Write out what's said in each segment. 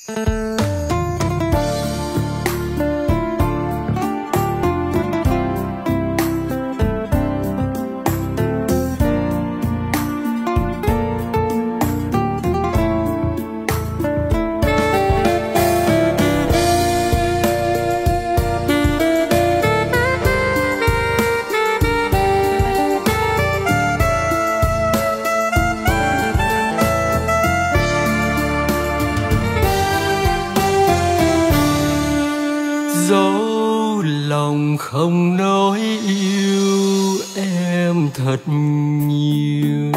Dẫu lòng không nói yêu em thật nhiều,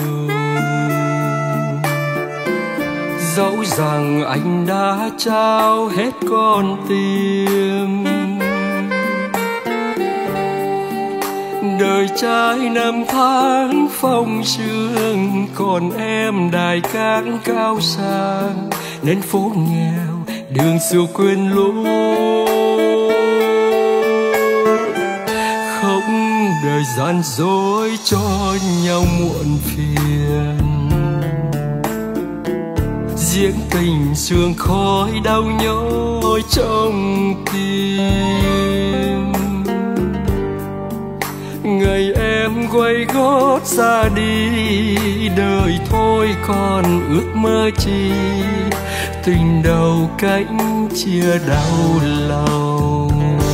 dẫu rằng anh đã trao hết con tim, đời trai năm tháng phong sương, còn em đài cát cao sang nên phố nghèo đường xưa quên lối. Không đời gian dối cho nhau muộn phiền, diễn tình sương khói đau nhói trong tim. Ngày em quay gót ra đi, đời thôi còn ước mơ chi, tình đầu cánh chia đau lòng.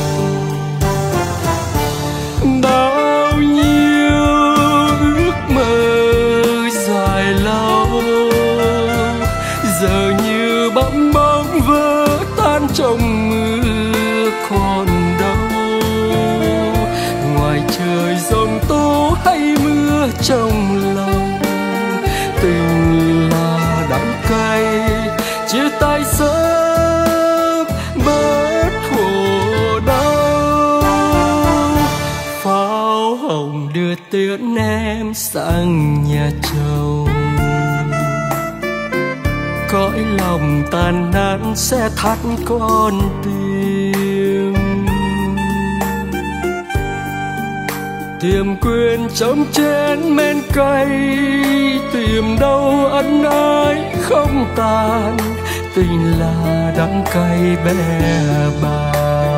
Bao nhiêu ước mơ dài lâu giờ như bong bóng vỡ tan trong mưa, còn đâu ngoài trời giông tố hay mưa trong lòng. Tình là đắng cay chia tay sớm bớt khổ đau. Pháo hồng đưa tiễn em sang nhà chồng, cõi lòng tàn nát sẽ thắt con tim. Tìm quên trong chén men cay, tìm đâu ân ái không tàn, tình là đắng cay bé bàng.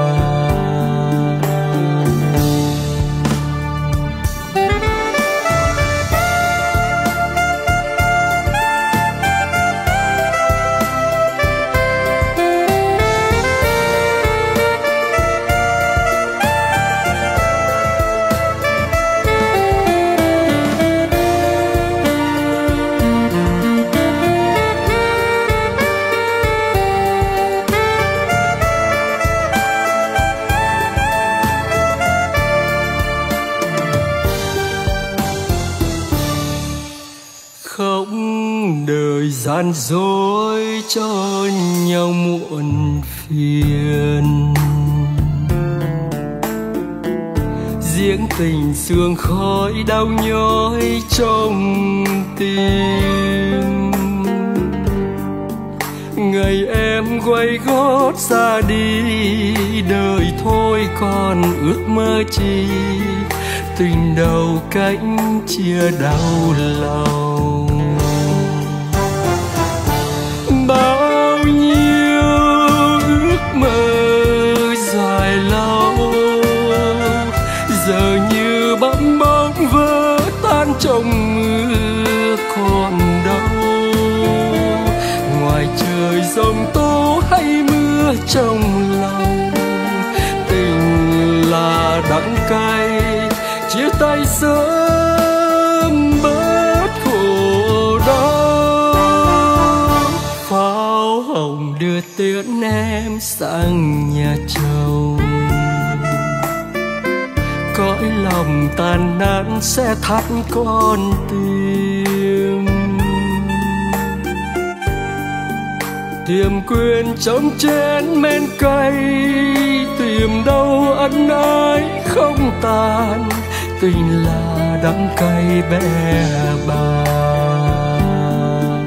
Không đời gian dối cho nhau muộn phiền, diễn tình sương khói đau nhói trong tim. Ngày em quay gót ra đi, đời thôi còn ước mơ chi, tình đầu cánh chia đau lòng. Bao nhiêu ước mơ dài lâu giờ như bong bóng vỡ tan trong mưa, còn đâu ngoài trời giông tố hay mưa trong lòng. Tình là đắng cay chia tay sớm bớt khổ đau. Pháo hồng đưa tiễn em sang nhà chồng, cõi lòng tàn nát sẽ thắt con tim. Tìm quên trong chén men cay, tìm đâu ân ái không tàn, tình là đắng cay bé bàng.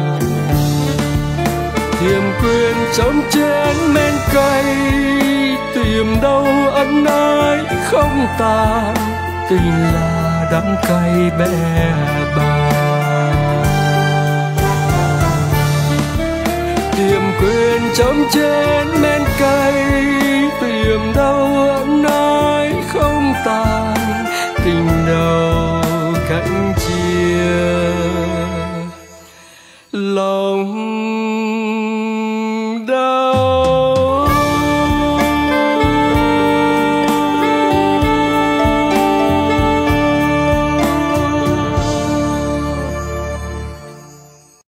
Tìm quên trong chén men cay, tìm đâu ân ái không tàn, tình là đắng cay bé bàng. Tìm quên chấm trên men cay, tìm đâu ẩn nói không tàn, tình đầu cạnh chia lòng